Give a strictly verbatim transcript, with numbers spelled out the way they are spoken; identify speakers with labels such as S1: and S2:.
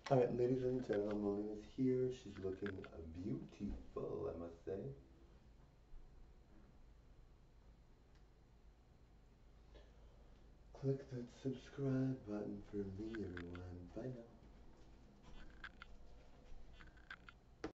S1: All right, ladies and gentlemen, Melina's here. She's looking uh, beautiful, I must say. Click that subscribe button for me